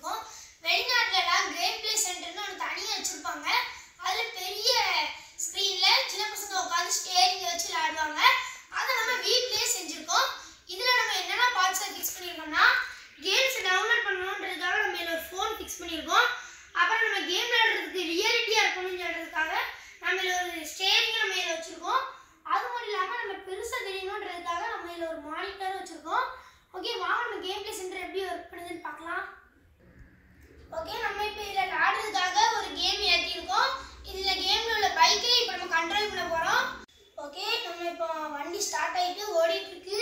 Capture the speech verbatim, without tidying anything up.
இருக்கோம். வெளிநாட்டுலலாம் game play சென்டர்னு ஒன்று தனியாக வச்சுருப்பாங்க. அதில் பெரிய ஸ்க்ரீனில் சின்ன பசங்க உட்காந்து ஸ்டேரிங்கை வச்சு விளையாடுவாங்க. அதை நம்ம வீட்லேயே செஞ்சுருக்கோம். இதில் நம்ம என்னென்ன பார்ட்ஸை ஃபிக்ஸ் பண்ணியிருக்கோம்னா, கேம்ஸை டவுன்லோட் பண்ணணுன்றதுக்காக நம்ம இதில் ஒரு ஃபோன் ஃபிக்ஸ் பண்ணியிருக்கோம். அப்புறம் நம்ம கேம் விளையாடுறதுக்கு ரியாலிட்டியாக இருக்கணும்னு சொல்கிறதுக்காக நம்ம இதில் ஒரு ஸ்டேரிங்கை நம்ம இதில் வச்சுருக்கோம். அது மட்டும் இல்லாமல் நம்ம பெருசாக தெரியணுன்றதுக்காக நம்ம இதில் ஒரு மானிட்டர் வச்சுருக்கோம். ஓகே, வாங்க நம்ம கேம் பிளே சென்டர் எப்படி ஒர்க் பண்ணுதுன்னு பார்க்கலாம். ஓகே, நம்ம இப்போ இதில் விளையாடுறதுக்காக ஒரு கேம் ஏற்றிருக்கோம். இதில் கேமில் உள்ள பைக்கை இப்போ நம்ம கண்ட்ரோல் பண்ண போகிறோம். ஓகே, நம்ம இப்போ வண்டி ஸ்டார்ட் ஆகிட்டு ஓடிட்டுருக்கு.